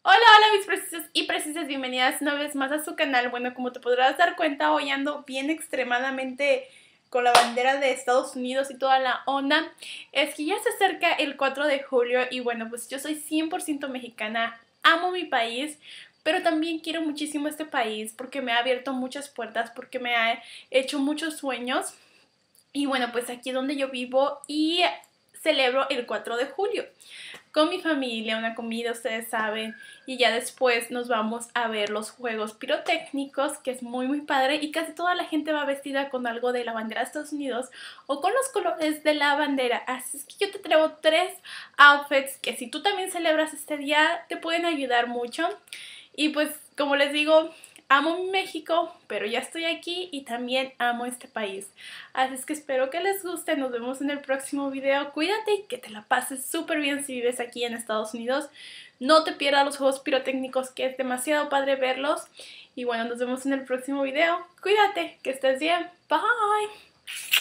Hola, hola mis preciosas y precisas, bienvenidas una vez más a su canal. Bueno, como te podrás dar cuenta, hoy ando bien extremadamente con la bandera de Estados Unidos y toda la onda. Es que ya se acerca el 4 de julio y bueno, pues yo soy 100% mexicana, amo mi país, pero también quiero muchísimo este país porque me ha abierto muchas puertas, porque me ha hecho muchos sueños. Y bueno, pues aquí es donde yo vivo y celebro el 4 de julio con mi familia, una comida, ustedes saben, y ya después nos vamos a ver los juegos pirotécnicos, que es muy padre, y casi toda la gente va vestida con algo de la bandera de Estados Unidos o con los colores de la bandera. Así es que yo te traigo tres outfits que si tú también celebras este día te pueden ayudar mucho. Y pues como les digo, amo México, pero ya estoy aquí y también amo este país. Así es que espero que les guste. Nos vemos en el próximo video. Cuídate y que te la pases súper bien si vives aquí en Estados Unidos. No te pierdas los juegos pirotécnicos, que es demasiado padre verlos. Y bueno, nos vemos en el próximo video. Cuídate, que estés bien. Bye.